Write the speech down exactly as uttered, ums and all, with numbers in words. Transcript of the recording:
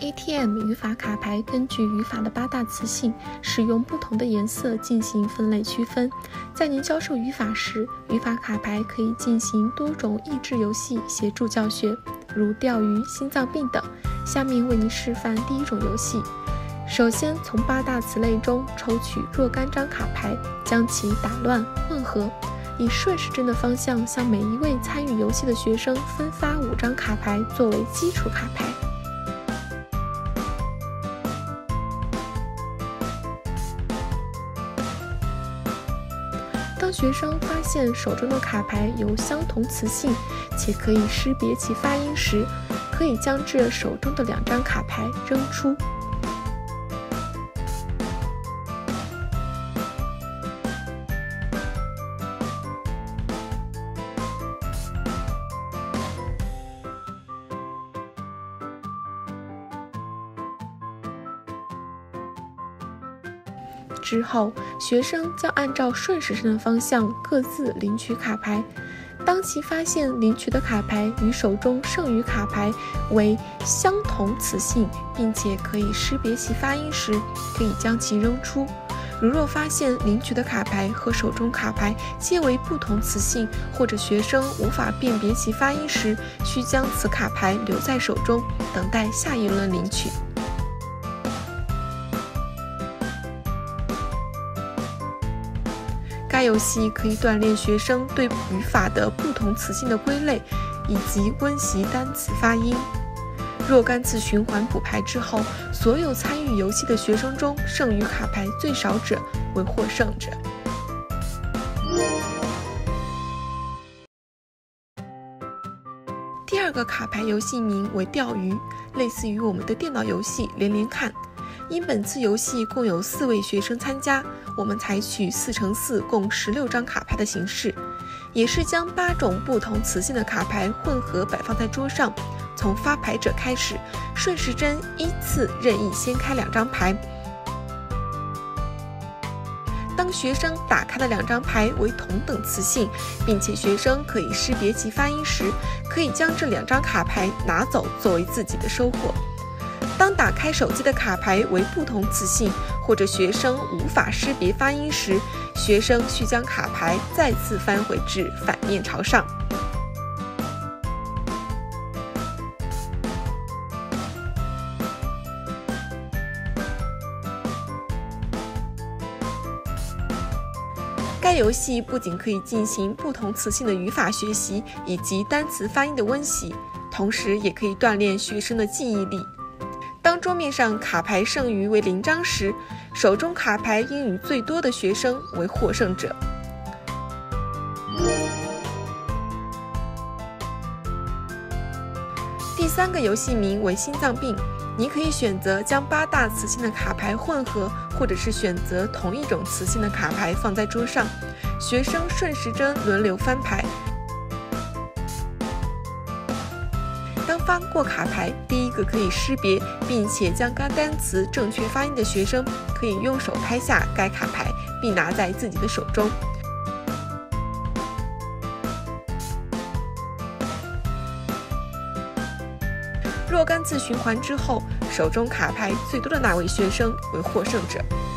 A T M 语法卡牌根据语法的八大词性，使用不同的颜色进行分类区分。在您教授语法时，语法卡牌可以进行多种益智游戏协助教学，如钓鱼、心脏病等。下面为您示范第一种游戏。首先，从八大词类中抽取若干张卡牌，将其打乱混合，以顺时针的方向向每一位参与游戏的学生分发五张卡牌作为基础卡牌。当学生发现手中的卡牌有相同词性，且可以识别其发音时，可以将这手中的两张卡牌扔出。之后，学生将按照顺时针的方向各自领取卡牌。当其发现领取的卡牌与手中剩余卡牌为相同词性，并且可以识别其发音时，可以将其扔出。如若发现领取的卡牌和手中卡牌皆为不同词性，或者学生无法辨别其发音时，需将此卡牌留在手中，等待下一轮领取。该游戏可以锻炼学生对语法的不同词性的归类，以及温习单词发音。若干次循环补牌之后，所有参与游戏的学生中剩余卡牌最少者为获胜者。第二个卡牌游戏名为钓鱼，类似于我们的电脑游戏连连看。因本次游戏共有四位学生参加，我们采取四乘四共十六张卡牌的形式，也是将八种不同词性的卡牌混合摆放在桌上。从发牌者开始，顺时针依次任意掀开两张牌。当学生打开的两张牌为同等词性，并且学生可以识别其发音时，可以将这两张卡牌拿走作为自己的收获。当打开手机的卡牌为不同词性，或者学生无法识别发音时，学生需将卡牌再次翻回至反面朝上。该游戏不仅可以进行不同词性的语法学习以及单词发音的温习，同时也可以锻炼学生的记忆力。当桌面上卡牌剩余为零张时，手中卡牌英语最多的学生为获胜者。第三个游戏名为心脏病，你可以选择将八大词性的卡牌混合，或者是选择同一种词性的卡牌放在桌上，学生顺时针轮流翻牌。当翻过卡牌，第一个可以识别并且将该单词正确发音的学生，可以用手拍下该卡牌，并拿在自己的手中。若干次循环之后，手中卡牌最多的那位学生为获胜者。